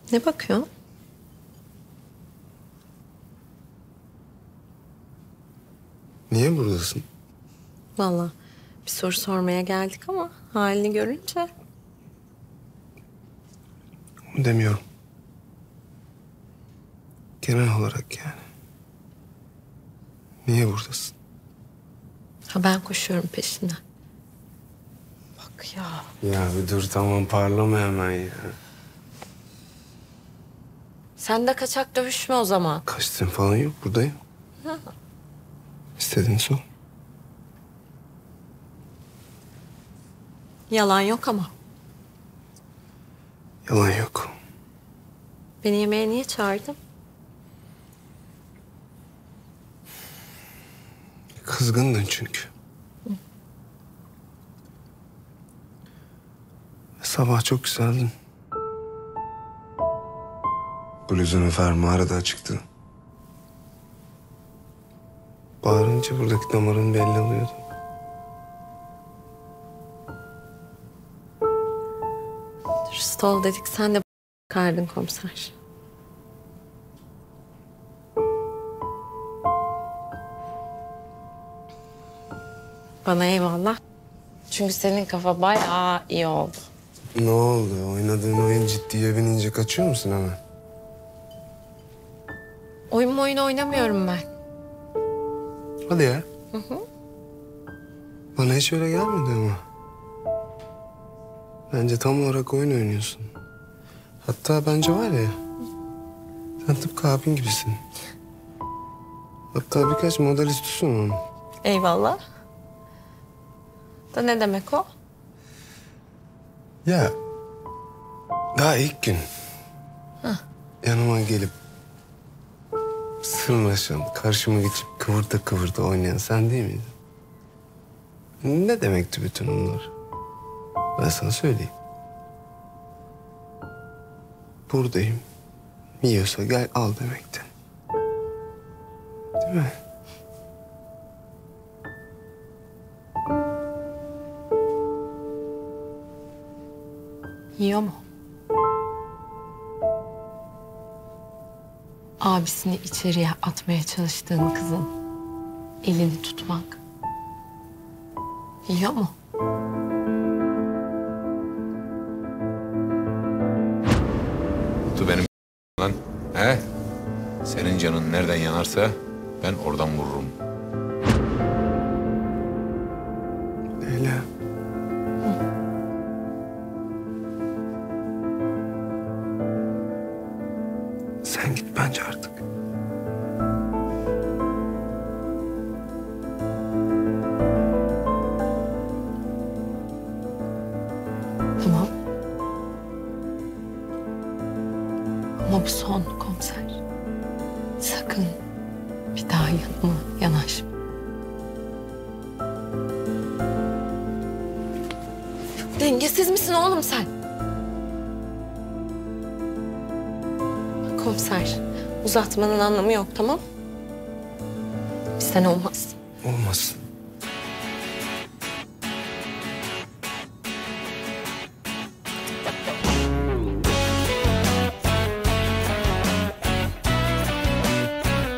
Ne bakıyorsun? Niye buradasın? Vallahi bir soru sormaya geldik ama halini görünce. Onu demiyorum. Genel olarak yani. Niye buradasın? Ha, ben koşuyorum peşinden. Bak ya. Ya bir dur tamam parlama hemen ya. Sen de kaçak dövüşme o zaman. Kaçtığın falan yok buradayım. Ha. İstediğin sor. Yalan yok ama. Yalan yok. Beni yemeğe niye çağırdın? Kızgındın çünkü. Sabah çok güzeldin. Bluzunun fermuarı da açıktı. Bağırınca buradaki damarın belli oluyordu. Dürüst ol dedik, sen de kardın komiser. Bana eyvallah. Çünkü senin kafa bayağı iyi oldu. Ne oldu? Oynadığın oyun ciddiye binince kaçıyor musun hemen? Oyun oynamıyorum ben. Hadi ya. Bana hiç öyle gelmedi ama. Bence tam olarak oyun oynuyorsun. Hatta bence var ya, sen tıpkı abin gibisin. Hatta birkaç model üstüsün onun. Eyvallah. Da ne demek o? Ya, daha ilk gün yanıma gelip sırnaşan, karşıma geçip kıvırda oynayan sen değil miydin? Ne demekti bütün onlar? Ben sana söyleyeyim. Buradayım. Yiyorsa gel al demekti. Değil mi? Yiyor mu? Abisini içeriye atmaya çalıştığın kızın elini tutmak. Yiyor mu? Tu benim lan. He? Senin canın nereden yanarsa ben oradan vururum. Leyla. Sen git bence artık. Tamam. Ama bu son komiser. Sakın bir daha yanıma yanaşma. Dengesiz misin oğlum sen? Komiser, uzatmanın anlamı yok, tamam? Bizden olmaz. Olmaz.